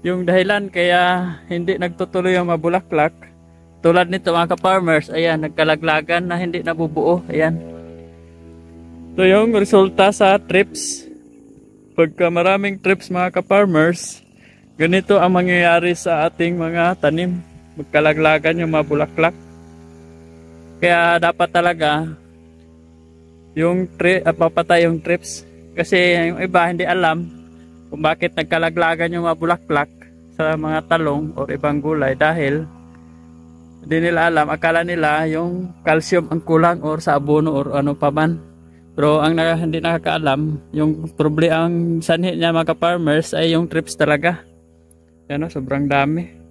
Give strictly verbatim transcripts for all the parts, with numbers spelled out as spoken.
Yung dahilan kaya hindi nagtutuloy ang mabulaklak, tulad nito mga ka-farmers, ayan, nagkalaglagan na hindi nabubuo. Ayan. Ito yung resulta sa trips. Pagka maraming trips mga ka-farmers, ganito ang mangyayari sa ating mga tanim. Magkalaglagan yung mabulaklak. Kaya dapat talaga yung tri uh, papatay yung trips. Kasi yung iba hindi alam kung bakit nagkalaglagan yung mabulaklak sa mga talong o ibang gulay, dahil hindi nila alam, akala nila yung calcium ang kulang or sa abono or ano pa man. Pero ang na, hindi nakakaalam, yung problema, ang sanhi niya mga farmers ay yung trips talaga. Yan o, sobrang dami.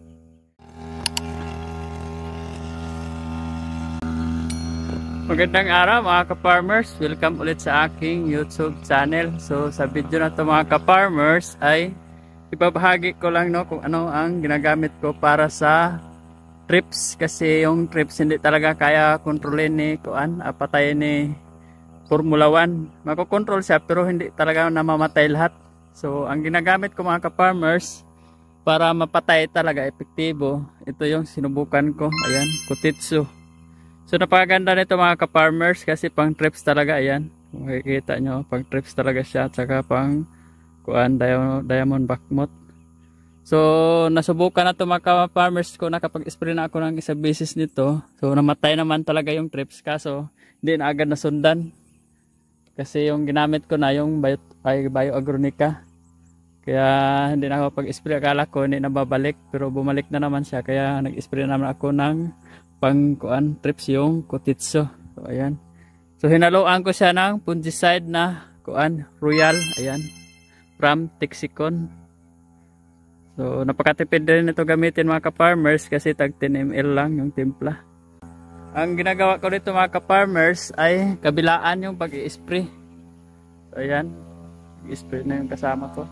Magandang araw mga ka-farmers, welcome ulit sa aking YouTube channel. So sa video na to mga ka-farmers ay ibabahagi ko lang no kung ano ang ginagamit ko para sa trips, kasi yung trips hindi talaga kaya kontrolin ni kuan, patayin ni Formula one. Makokontrol siya pero hindi talaga namamatay lahat. So ang ginagamit ko mga ka-farmers para mapatay talaga epektibo, ito yung sinubukan ko. Ayan, Kutitsu. So napakaganda nito mga ka-farmers kasi pang trips talaga. Ayan, makikita nyo, pang trips talaga siya, at saka pang kuan, diamond, diamond backmouth. So nasubukan na ito mga ka-farmers ko, nakapag-spray na ako ng isang beses nito. So namatay naman talaga yung trips, kaso hindi na agad nasundan kasi yung ginamit ko na yung bio, ay, bioagronica. Kaya hindi na ako pag-spray, akala ko hindi na babalik, pero bumalik na naman siya. Kaya nag-spray naman ako ng pang kuan trips, yung Kutitsu. So ayan, so hinaluan ko siya ng fungicide na kuan Royal, ayan, from Texicon. So napakatipid din ito gamitin mga ka-farmers kasi tag ten milliliters lang yung timpla. Ang ginagawa ko dito mga ka-farmers ay kabilaan yung pag-i-spray. So ayan, i-spray na yung kasama ko.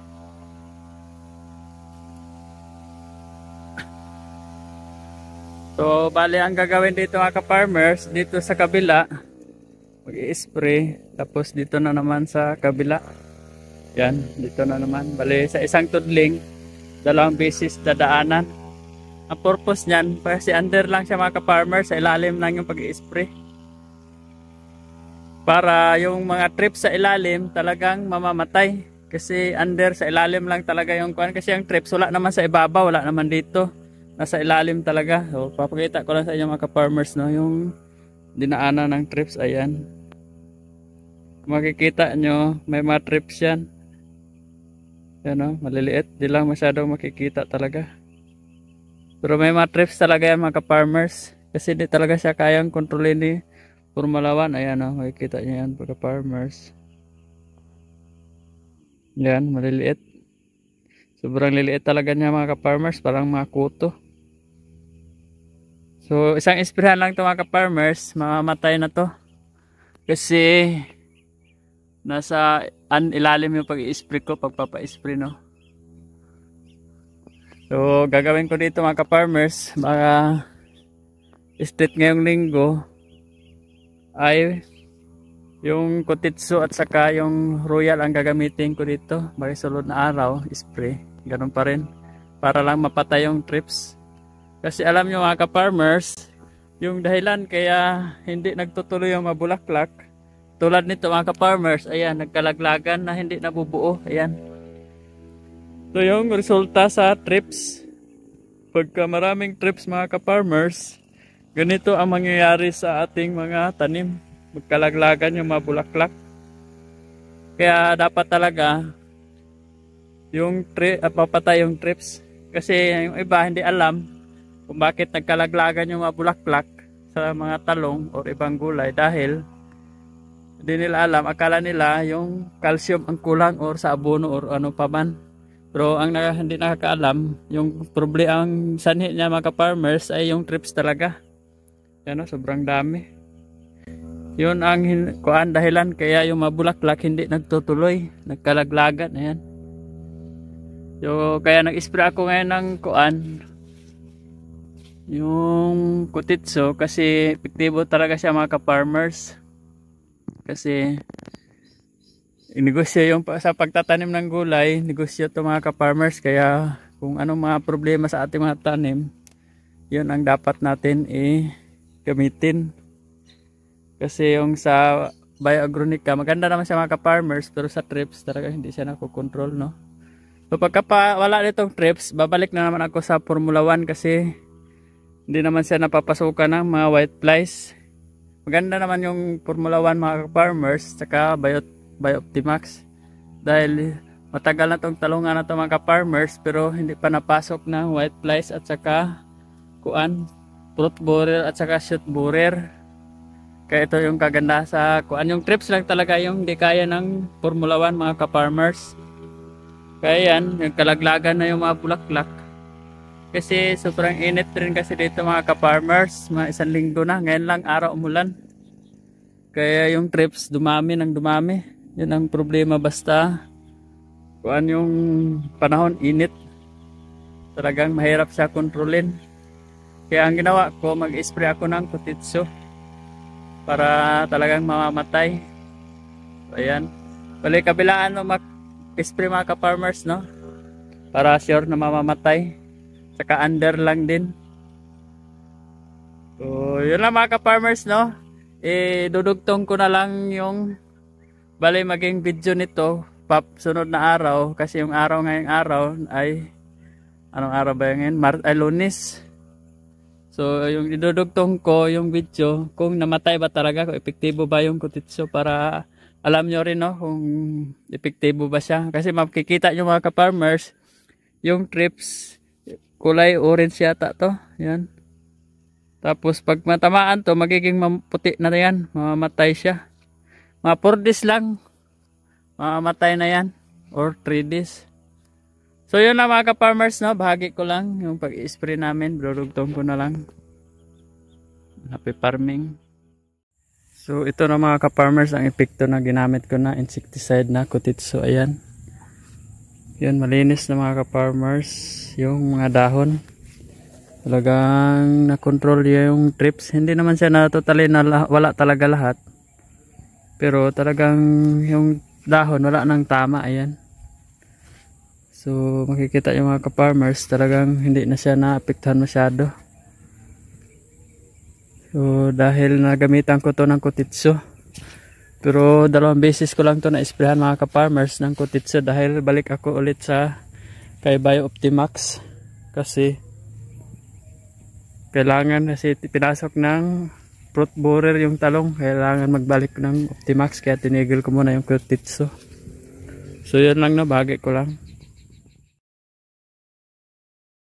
So bali ang gagawin dito mga ka-farmers, dito sa kabila mag-i-spray, tapos dito na naman sa kabila. Yan, dito na naman. Bali sa isang tudling dalawang beses dadaanan. Ang purpose niyan, kasi under lang siya mga ka-farmers, sa ilalim lang yung pag-i-spray. Para yung mga trips sa ilalim talagang mamamatay. Kasi under, sa ilalim lang talaga yung kuan, kasi yung trips wala naman sa ibabaw, wala naman dito. Nasa ilalim talaga. So papakita ko lang sa inyo mga ka-farmers no, yung dinaanan ng trips. Ayan, makikita nyo may mga trips yan. Yan o, maliliit, di lang masyadong makikita talaga, pero may mga trips talaga yan mga ka-farmers, kasi di talaga siya kayang kontrolin ni Formula one. Ayan o, makikita nyo yan mga ka-farmers. Yan, maliliit, sobrang liliit talaga niya mga ka-farmers, parang mga kuto. So isang isprayan lang ito mga ka-farmers, mamamatay na to kasi nasa ilalim yung pag-i-spray ko, pagpapa-spray no. So gagawin ko dito mga ka-farmers, mga straight ngayong linggo ay yung Kutitsu at saka yung Royal ang gagamitin ko dito. Bagi sulod na araw spray, ganun pa rin, para lang mapatay yung trips. Kasi alam nyo mga ka-farmers, yung dahilan kaya hindi nagtutuloy yung mabulaklak, tulad nito mga ka-farmers, ayan, nagkalaglagan na hindi nabubuo. Ayan, ito yung resulta sa trips. Pagka maraming trips mga ka-farmers, ganito ang mangyayari sa ating mga tanim. Magkalaglagan yung mabulaklak. Kaya dapat talaga yung tri uh, papatay yung trips. Kasi yung iba hindi alam kung bakit nagkalaglagan yung mabulaklak sa mga talong o ibang gulay, dahil hindi nila alam, akala nila yung calcium ang kulang or sa abono or ano pa man. Pero ang na, hindi nakakaalam, yung problema, ang sanhi niya mga ka-farmers ay yung trips talaga. Yan o, sobrang dami. Yun ang kuan dahilan kaya yung mabulaklak hindi nagtutuloy, nagkalaglagan. Ayan. So kaya nag-spray ako ngayon ng kuan, yung Kutitsu, kasi epektibo talaga siya mga ka-farmers. Kasi negosyo yung sa pagtatanim ng gulay, negosyo to mga ka-farmers, kaya kung anong mga problema sa ating mga tanim, yun ang dapat natin i-gamitin. Kasi yung sa Bioagronica, maganda naman siya mga ka-farmers, pero sa trips talaga hindi siya nakokontrol, no? So pagka pa, wala nitong trips, babalik na naman ako sa Formula one kasi hindi naman siya napapasukan ng mga white flies. Maganda naman yung Formula one mga ka-farmers, tsaka Bio, Bio-Optimax. Dahil matagal na tong talungan na to mga ka-farmers, pero hindi pa napasok ng white flies at saka kuan, fruit borer at saka shoot borer. Kaya ito yung kaganda sa kuan, yung trips lang talaga yung hindi kaya ng Formula one mga ka-farmers. Kaya yan, yung kalaglagan na yung mga bulaklak. Kasi sobrang init rin kasi dito mga ka-farmers, mga isang linggo na, ngayon lang araw umulan. Kaya yung trips dumami ng dumami. Yun ang problema, basta kuan yung panahon init. Talagang mahirap siya kontrolin. Kaya ang ginawa ko, mag-spray ako ng Kutitsu para talagang mamamatay. So, ayan. Bali kabilaan no mag-spray mga ka-farmers, no? Para sure na mamamatay. Saka under lang din. So, yun lang mga ka-farmers, no? Eh, dudugtong ko na lang yung bali maging video nito pap sunod na araw. Kasi yung araw ngayong araw ay anong araw ba yun? Mar ay Lunes. So, yung idudugtong ko, yung video, kung namatay ba talaga, kung epektibo ba yung Kutitsu, para alam nyo rin, no, kung epektibo ba siya. Kasi makikita nyo mga ka-farmers, yung trips, kulay orange yata to. Yan. Tapos, pag matamaan to, magiging puti na yan. Mamamatay siya. Mga four days lang, mamamatay na yan. Or three days. So yun na mga ka-farmers, no, bahagi ko lang yung pag-spray namin, brurugtong ko na lang. Happy farming. So ito na mga ka-farmers ang epekto na ginamit ko na insecticide na Kutitsu. Ayan. Yan, malinis na mga ka-farmers yung mga dahon. Talagang na-control yung trips. Hindi naman siya na totally na wala talaga lahat. Pero talagang yung dahon wala nang tama. Ayan. So makikita yung mga ka-farmers, talagang hindi na siya naapektuhan masyado. So dahil nagamitan ko to ng Kutitsu. Pero dalawang beses ko lang to na-sprayhan mga ka-farmers ng Kutitsu, dahil balik ako ulit sa kay Bio-Optimax. Kasi kailangan, kasi pinasok ng fruit borer yung talong, kailangan magbalik ng Optimax, kaya tinigil ko muna yung Kutitsu. So yun lang na, bahagi ko lang.